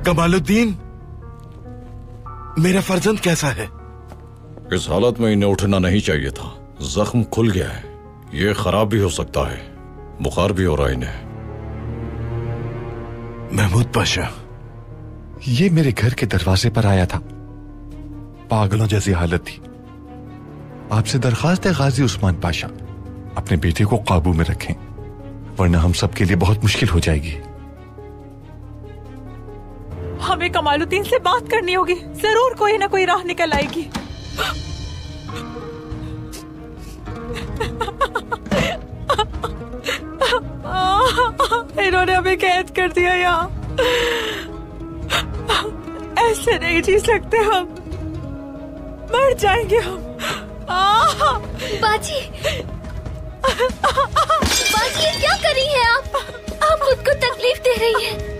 कमालुद्दीन, मेरा फर्जंद कैसा है? इस हालत में इन्हें उठना नहीं चाहिए था। जख्म खुल गया है, ये खराब भी हो सकता है, बुखार भी हो रहा है इन्हें। महमूद पाशा, ये मेरे घर के दरवाजे पर आया था, पागलों जैसी हालत थी। आपसे दरखास्त है गाजी उस्मान पाशा, अपने बेटे को काबू में रखें, वरना हम सब के लिए बहुत मुश्किल हो जाएगी। हमें कमालुद्दीन से बात करनी होगी, जरूर कोई ना कोई राह निकल आएगी। इन्होंने हमें कैद कर दिया यहाँ, ऐसे नहीं जी सकते हम, मर जाएंगे हम। बाजी, बाजी ये क्या कर रही है आप खुद को तकलीफ दे रही है।